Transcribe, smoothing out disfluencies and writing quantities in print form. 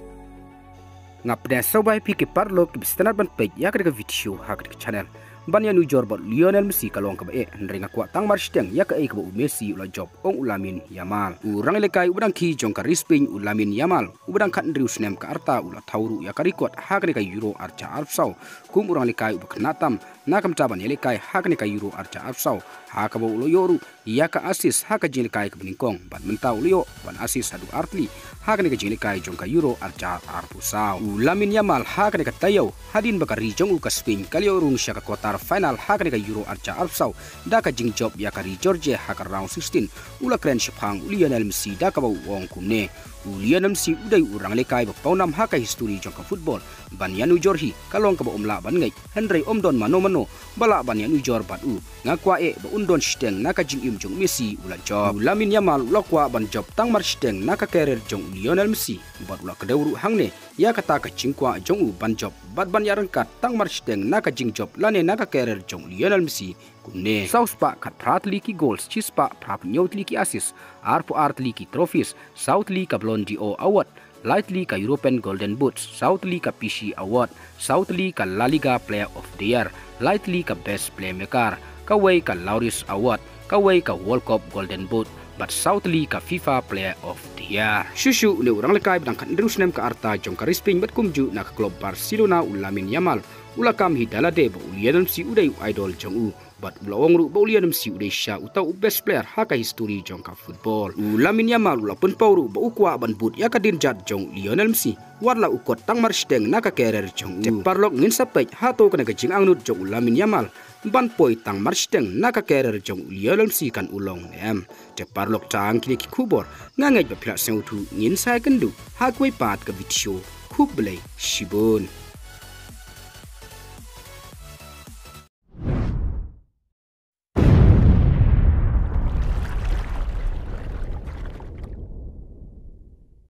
Ngapne sobai pi ke parlo ke standard ban page ya ke video ha ke channel banya nu jor bot Lionel Messi kalong ke e ndringa kwa tang mar steng ya ke ko Messi ula job ong ulamin Yamal urang lekai udang ki jong ka risping ulamin Yamal udang kan drius nem ka arta ula tauru ya ka record ha ke euro arca arpsau kum urang lekai ubak natam nakam taban lekai ha ke euro arca arpsau ha ka bo ulo yoru ya ka asis ha ka jing lekai ke beningkong ban mentau ulio ban asis adu artli ha ke jing lekai jong ka euro arca arpusau ulamin Yamal ha ke tayo hadin bakari jong u ka Spain kali urung syaka quarter final ha ka euro arca arpsau da ka jing job ya ka ri Georgia ha ka round 16 ula kren shapang Lionel Messi da ka bo wong kumne Lionel Messi udai urang lekai ba paunam ha ka history jong ka football ban yanu jorhi kalong ka ba umla ban ngai Henry omdon mano bala ban yanu jor bat u ngakwa e ba undon steng naka jing im jong Messi ula job Ulamin Yamal lokwa ban job tang mar steng naka career jong Lionel Messi bat ula kedawru hangne ya kata ka jingkwa jong u ban job bat ban yarangkat tang mar steng naka jing job lane naka career jong Lionel Messi kunne South pa kat pratli ki goals chispa prap nyotli ki assist arpo artli ki trophies Southly ka Blondie O award Lightly ka European Golden Boots, Southly ka PC Award, Southly ka La Liga Player of the Year, Lightly ka Best Playmaker, Kaway ka Laureus Award, Kaway ka World Cup Golden Boot, but Southly ka FIFA Player of the Year. Shushu ne urang lekay bangkan terus nem ka arta jong ka risping bat kumju na ka klub Barcelona Ulamin Yamal, ulakam hidala de ba Lionel Messi uday idol jong u. But ulawang ru ba Lionel Messi uday siya utaw best player haka history jong ka football. Ulamin Yamal ulapun pauru ba ukwa ban boot ya ka dinjat jong Lionel Messi. Warla ukot tang mar steng naka career jong u. Teparlok ngin sapay hato ka nagajing angnut jong Ulamin Yamal. Ban poy tang mar steng naka career jong Lionel Messi kan ulong nem. Teparlok tang kini ki kubor ngangay ba pila seng utu ngin say kendu hakway pat ka video kublay shibun.